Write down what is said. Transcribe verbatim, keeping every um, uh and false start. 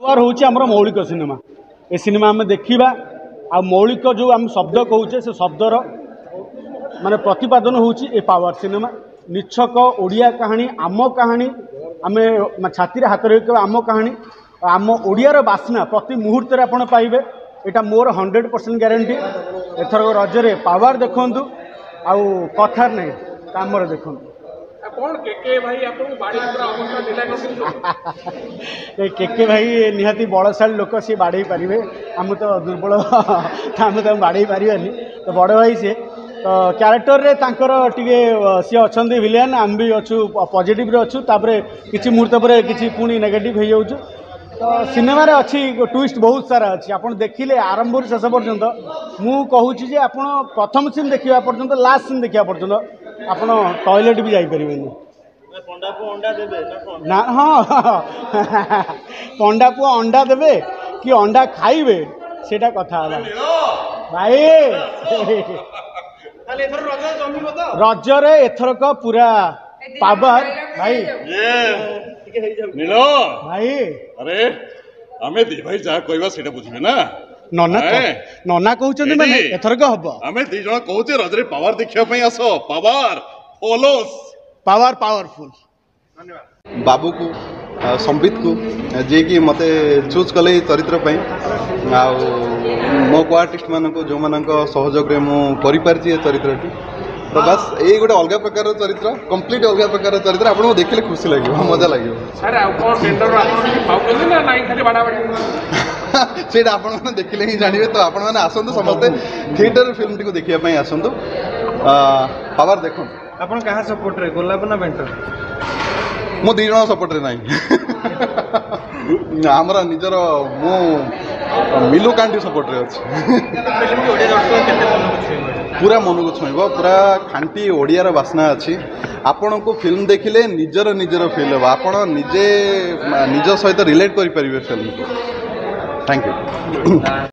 Power हूँ आमर मौलिक सिनेमा ए सिनेमा आम देखा आ मौलिक जो आम शब्द कहे से शब्दर माने प्रतिपादन होची ए पावर सिनेमा निछक ओडिया कहानी आम कहानी आम छाती हाथ रख आम कहानी आम ओडियार बास्ना प्रति मुहूर्त आपड़ पाइबे एटा मोर हंड्रेड परसेंट ग्यारंटी एथर रजरे पावर देखु आउ कथार नहीं कामर देखु केके भाई निहाती बड़शाली लोक सी बाड़े पारे आम तो दुर्बल आम तो बाड़े पारानी तो बड़ भाई सी तो क्यारेक्टर रे तांकर टिके सी अच्छा विलियन आम भी अच्छु पॉजिटिव रे अच्छु तापरे किछि मुहूर्त पर किछि पुणी नेगेटिव हो जाउछु तो सिनेमा रे अच्छी ट्विस्ट बहुत सारा अच्छी आप देखिले आरंभ शेष पर्यंत मु कहूँ जे आप प्रथम सीन देखा पर्यंत लास्ट सीन देखा पर्यंत आप टॉयलेट भी जापर ना हाँ पंडा पुआ अंडा देवे कि अंडा खाइबे सेटा कथा भाई रजरे एथरक पूरा पावर भाई भाई अरे आमे दी भाई जा कहबा सेटा बुझबे ना नना नना कहउछन माने एथरक हबो आमे दी जण कहउछे रजरे पावर देखिया पई आसो पावर फॉलोस पावर पावरफुल धन्यवाद बाबू को संबित को जे कि मते चूज कले चरित्र पई आ मो को आर्टिस्ट मान को जो मान को सहयोग रे मु करि पारछि चरित्रटी तो बस ये गोटे अलग प्रकार चरित्र कंप्लीट अलग प्रकार चरित्र आपको देखिले खुशी लगे मजा लगे से आपण देखिले ही जानवे तो आपण मैंने आसतु समस्ते थिएटर फिल्म टी देखा आसतु पावर देख आपन कहाँ सपोर्ट रे गोलाप ना बेंटर मो दी जन सपोर्ट रे नहीं आमर निजर मु मिलू कांडी सपोर्ट रे पूरा मन को छुईब पूरा खांटी ओडियार बास्ना अच्छी आपण को फिल्म देखिले निजर निजर फील हे आपण निजे निज सहित रिलेट करि परिबे फिल्म को थैंक यू।